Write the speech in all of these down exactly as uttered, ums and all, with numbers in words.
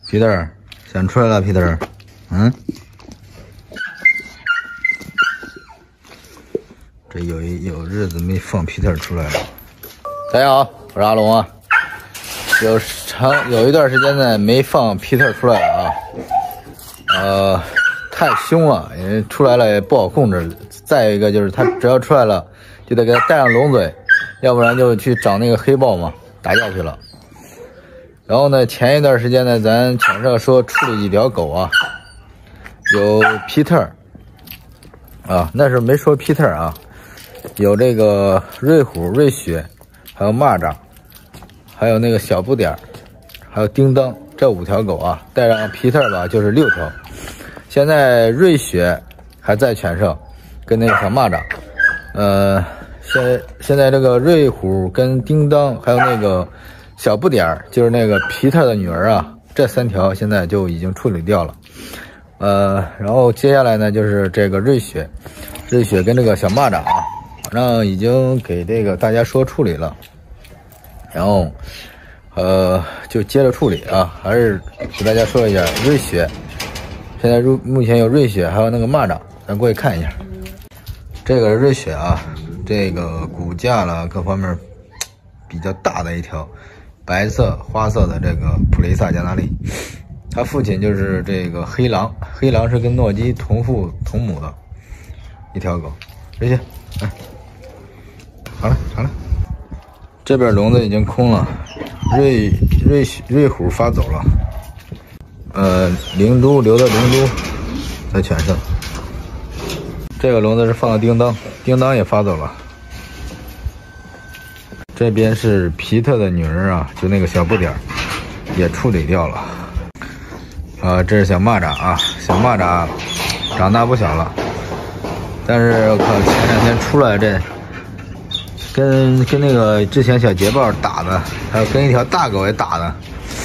皮特想出来了，皮特，嗯，这有一有日子没放皮特出来了。大家好，我是阿龙啊。有长有一段时间呢没放皮特出来了啊，呃，太凶了，因为出来了也不好控制。再一个就是他只要出来了，就得给他带上笼嘴，要不然就去找那个黑豹嘛，打架去了。然后呢，前一段时间呢，咱犬舍说处理几条狗啊，有皮特啊，那是没说皮特啊，有这个瑞虎、瑞雪，还有蚂蚱，还有那个小不点，还有叮当，这五条狗啊，带上皮特吧，就是六条。现在瑞雪还在犬舍，跟那个小蚂蚱，呃，现现在这个瑞虎跟叮当，还有那个小不点儿，就是那个皮特的女儿啊，这三条现在就已经处理掉了。呃，然后接下来呢，就是这个瑞雪，瑞雪跟这个小蚂蚱啊，反正已经给这个大家说处理了。然后，呃，就接着处理啊，还是给大家说一下瑞雪。现在入目前有瑞雪，还有那个蚂蚱，咱过去看一下。这个是瑞雪啊，这个骨架了各方面比较大的一条。白色花色的这个普雷萨加纳利，他父亲就是这个黑狼，黑狼是跟诺基同父同母的一条狗。这些，来，好了好了，这边笼子已经空了，瑞瑞瑞虎发走了，呃，灵珠留的灵珠在犬舍，这个笼子是放了叮当，叮当也发走了。这边是皮特的女儿啊，就那个小不点儿，也处理掉了。啊，这是小蚂蚱啊，小蚂蚱长大不小了，但是我靠，前两天出来这，跟跟那个之前小捷豹打的，还有跟一条大狗也打的。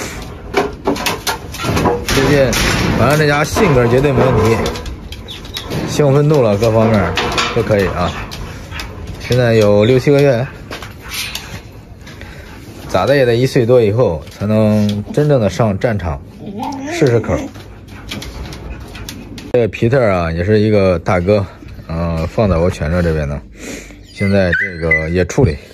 最近，反正这家性格绝对没问题，兴奋度了各方面都可以啊。现在有六七个月。咋的也得一岁多以后才能真正的上战场试试口。这个皮特啊也是一个大哥，呃，放在我犬舍这边呢，现在这个也处理。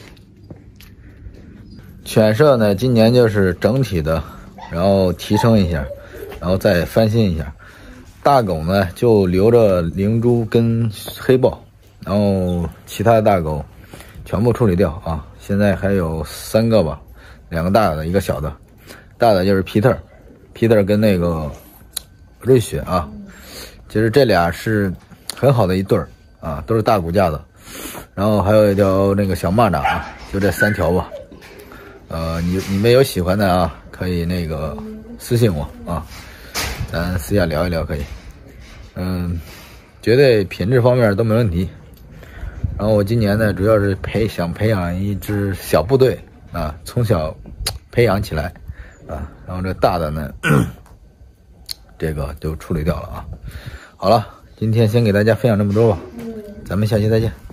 犬舍呢今年就是整体的，然后提升一下，然后再翻新一下。大狗呢就留着灵珠跟黑豹，然后其他的大狗全部处理掉啊。现在还有三个吧。两个大的，一个小的，大的就是皮特，皮特跟那个瑞雪啊，其实这俩是很好的一对儿啊，都是大骨架的。然后还有一条那个小蚂蚱啊，就这三条吧。呃，你你们有喜欢的啊，可以那个私信我啊，咱私下聊一聊可以。嗯，绝对品质方面都没问题。然后我今年呢，主要是培想培养一支小部队。啊，从小培养起来啊，然后这大的呢，这个就处理掉了啊。好了，今天先给大家分享这么多吧，咱们下期再见。